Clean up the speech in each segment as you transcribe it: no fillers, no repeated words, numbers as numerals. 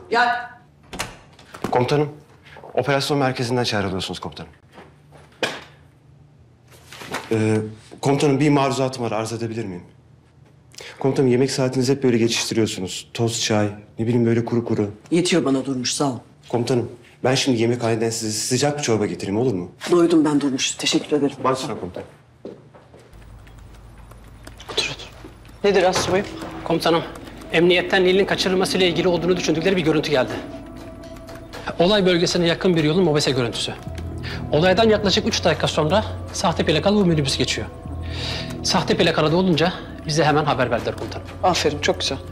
Ya Komutanım, operasyon merkezinden çağrılıyorsunuz komutanım. Komutanım bir maruzatım var, arz edebilir miyim? Komutanım yemek saatinizi hep böyle geçiştiriyorsunuz. Toz, çay, ne bileyim böyle kuru kuru. yetiyor bana Durmuş, sağ ol. Komutanım, ben şimdi yemekhaneden size sıcak bir çorba getireyim, olur mu? Doydum ben Durmuş, teşekkür ederim. Başüstüne komutanım. Otur otur. Nedir astsubayım? Komutanım, emniyetten Nil'in kaçırılmasıyla ilgili olduğunu düşündükleri bir görüntü geldi. Olay bölgesine yakın bir yolun mobese görüntüsü. Olaydan yaklaşık 3 dakika sonra sahte plakalı bu minibüs geçiyor. Sahte plakalı da olunca bize hemen haber verdiler komutanım. Aferin, çok güzel.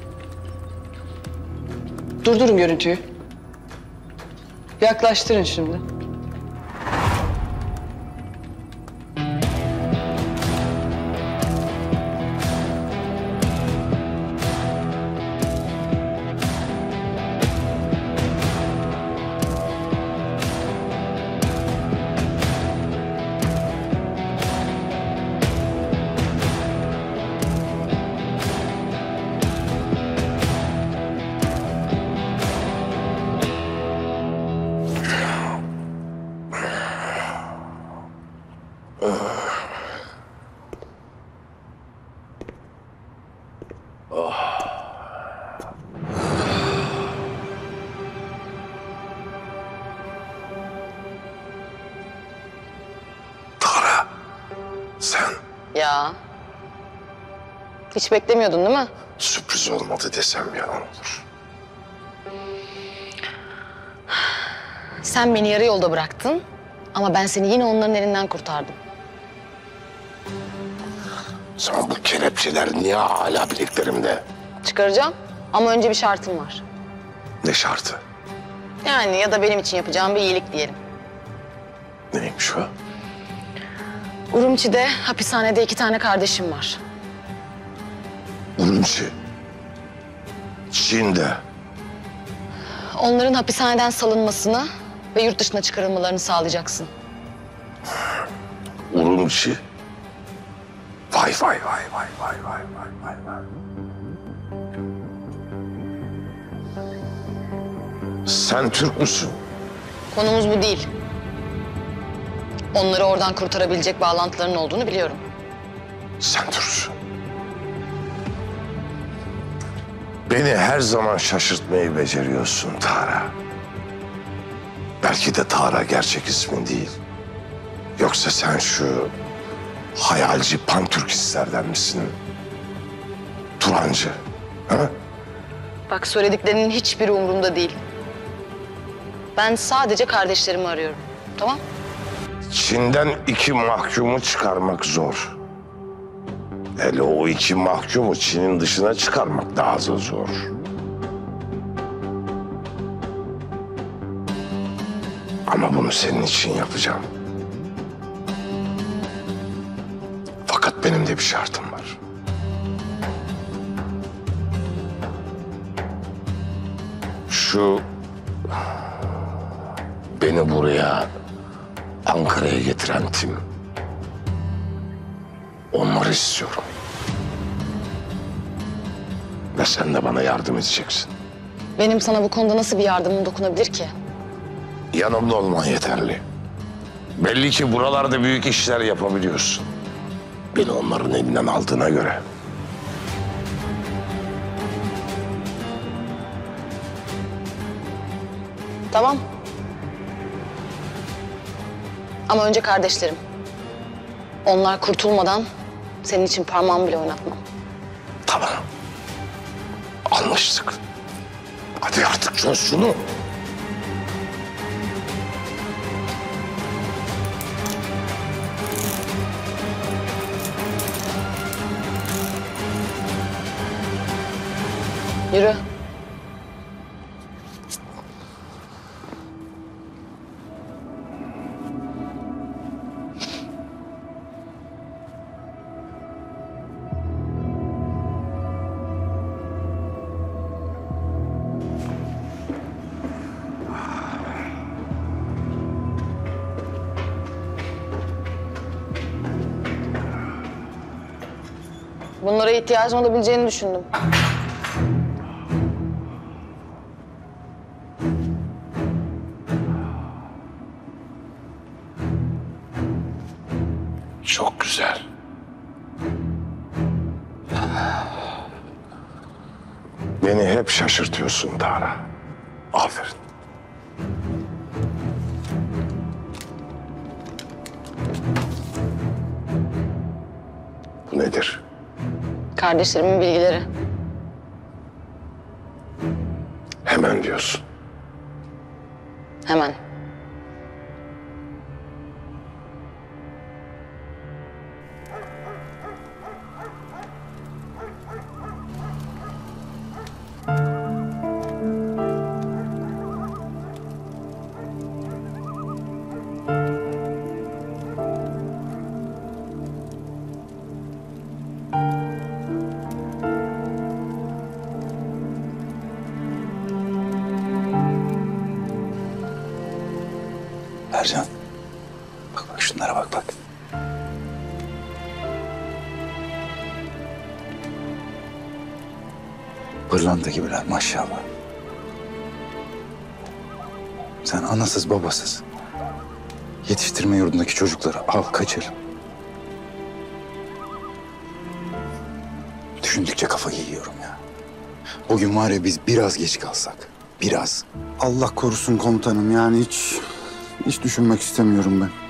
Durdurun görüntüyü. Yaklaştırın şimdi. Sen Ya. Hiç beklemiyordun değil mi? sürpriz olmadı desem yalan olur. Sen beni yarı yolda bıraktın ama ben seni yine onların elinden kurtardım. Sen bu kelepçeler niye hala bileklerimde? Çıkaracağım ama önce bir şartım var. Ne şartı? Yani ya da benim için yapacağım bir iyilik diyelim. Neymiş o? Urumçi'de hapishanede 2 tane kardeşim var. Urumçi. Çin'de. Onların hapishaneden salınmasını ve yurt dışına çıkarılmalarını sağlayacaksın. Urumçi. Vay vay vay vay vay vay vay vay vay. Sen Türk müsün? Konumuz bu değil. Onları oradan kurtarabilecek bağlantıların olduğunu biliyorum. Sen Türksün. Beni her zaman şaşırtmayı beceriyorsun Tara. Belki de Tara gerçek ismin değil. Yoksa sen şu hayalci pantürkistlerden misin? Turancı. Ha? Bak söylediklerinin hiçbiri umurumda değil. Ben sadece kardeşlerimi arıyorum. Tamam? Çin'den 2 mahkumu çıkarmak zor. Hele o 2 mahkumu Çin'in dışına çıkarmak daha da zor. Ama bunu senin için yapacağım. Fakat benim de bir şartım var. Şu beni buraya Ankara'ya getiren tim. Onları istiyorum. Ve sen de bana yardım edeceksin. Benim sana bu konuda nasıl bir yardımım dokunabilir ki? Yanımda olman yeterli. Belli ki buralarda büyük işler yapabiliyorsun. Beni onların elinden aldığına göre. Tamam. Ama önce kardeşlerim. Onlar kurtulmadan senin için parmağımı bile oynatmam. Tamam. Anlaştık. Hadi artık çöz şunu. Yürü. Bunlara ihtiyacın olabileceğini düşündüm. Çok güzel. Beni hep şaşırtıyorsun Tara. Aferin. Bu nedir? Kardeşlerimin bilgileri. Hemen diyorsun. Hemen. Ercan. Bak bak şunlara bak bak. Pırlanta gibiler maşallah. Sen anasız babasız yetiştirme yurdundaki çocukları al kaçır. Düşündükçe kafayı yiyorum ya. Bugün var ya biz biraz geç kalsak. Biraz. Allah korusun komutanım, yani hiç düşünmek istemiyorum ben.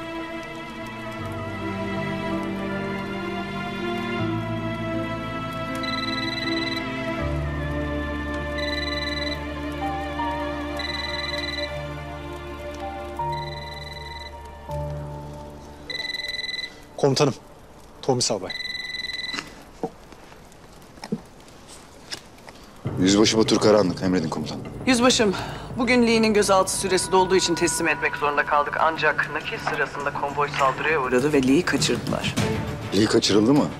Komutanım, Tomis Albay. Yüzbaşı Batur Karanlık, emredin komutanım. Yüzbaşım, bugün Lee'nin gözaltı süresi dolduğu için teslim etmek zorunda kaldık. Ancak nakil sırasında konvoy saldırıya uğradı ve Lee'yi kaçırdılar. Lee kaçırıldı mı?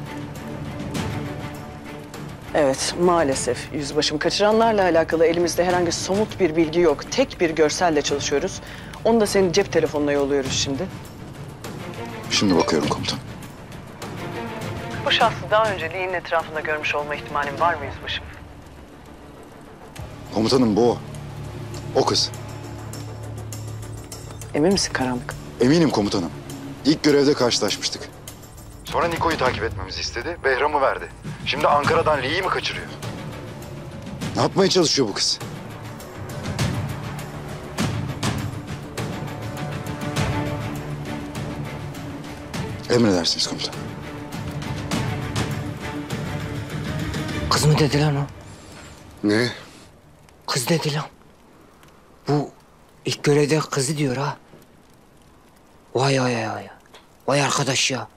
Evet, maalesef yüzbaşım. Kaçıranlarla alakalı elimizde herhangi somut bir bilgi yok. Tek bir görselle çalışıyoruz. Onu da senin cep telefonuna yolluyoruz şimdi. Şimdi bakıyorum komutanım. Bu şahsı daha önce Lee'nin etrafında görmüş olma ihtimalin var mı yüzbaşım? Komutanım bu o. O kız. Emin misin Karanlık? Eminim komutanım. İlk görevde karşılaşmıştık. Sonra Niko'yu takip etmemizi istedi. Behram'ı verdi. Şimdi Ankara'dan Lee'yi mi kaçırıyor? Ne yapmaya çalışıyor bu kız? Emredersiniz komutanım. Kız mı dedi lan o? Ne? Kız dedi lan. Bu ilk görevde kızı diyor ha. Vay vay vay. Vay arkadaş ya.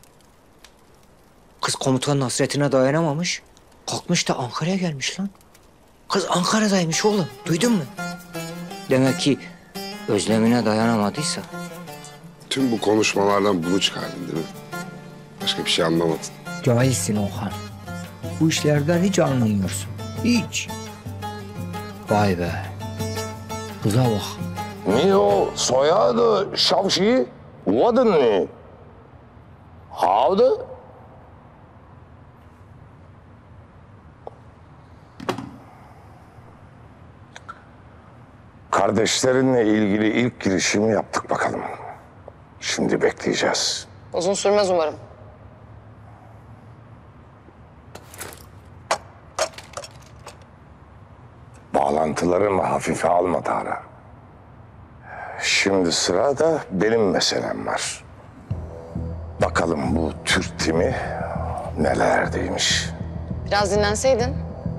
Kız komutanın hasretine dayanamamış. Kalkmış da Ankara'ya gelmiş lan. Kız Ankara'daymış oğlum. Duydun mu? Demek ki özlemine dayanamadıysa. Tüm bu konuşmalardan bunu çıkardın değil mi? Başka bir şey anlamadın. Cahilsin Okan. Bu işlerden hiç anlamıyorsun. Hiç. Vay be. Kıza bak. Ne o soyadı Şavşi? Wadın ne? Havdı? Kardeşlerinle ilgili ilk girişimi yaptık bakalım. Şimdi bekleyeceğiz. Uzun sürmez umarım. Bağlantılarımı hafife alma Tara. Şimdi sırada benim meselem var. Bakalım bu Türk timi nelerdeymiş. Biraz dinlenseydin.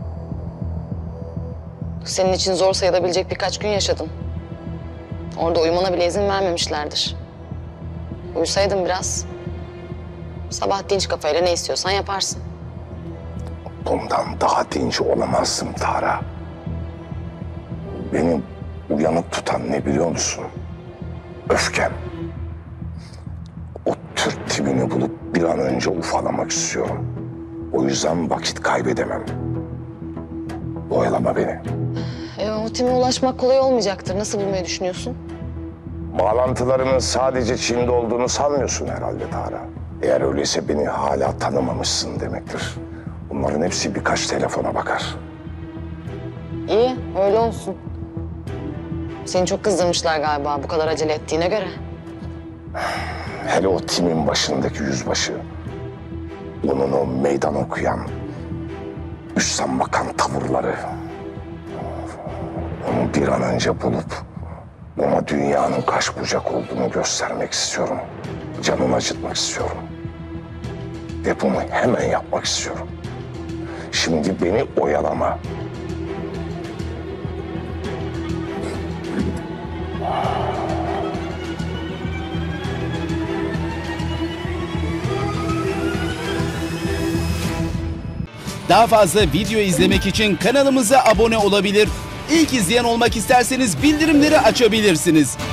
Senin için zor sayılabilecek birkaç gün yaşadın. Orada uyumana bile izin vermemişlerdir. Uyusaydın biraz. Sabah dinç kafayla ne istiyorsan yaparsın. Bundan daha dinç olamazsın Tara. Beni uyanık tutan ne biliyor musun? Öfkem. O Türk timini bulup bir an önce ufalamak istiyorum. O yüzden vakit kaybedemem. Oyalama beni. O time ulaşmak kolay olmayacaktır. Nasıl bulmayı düşünüyorsun? Bağlantılarımın sadece Çin'de olduğunu sanmıyorsun herhalde Tara. Eğer öyleyse beni hala tanımamışsın demektir. Bunların hepsi birkaç telefona bakar. İyi, öyle olsun. Seni çok kızdırmışlar galiba bu kadar acele ettiğine göre. Hele o timin başındaki yüzbaşı. Onun o meydan okuyan, üstten bakan tavırları. Onu bir an önce bulup ona dünyanın kaş bucak olduğunu göstermek istiyorum. Canını acıtmak istiyorum. Ve bunu hemen yapmak istiyorum. Şimdi beni oyalama. Daha fazla video izlemek için kanalımıza abone olabilir. İlk izleyen olmak isterseniz bildirimleri açabilirsiniz.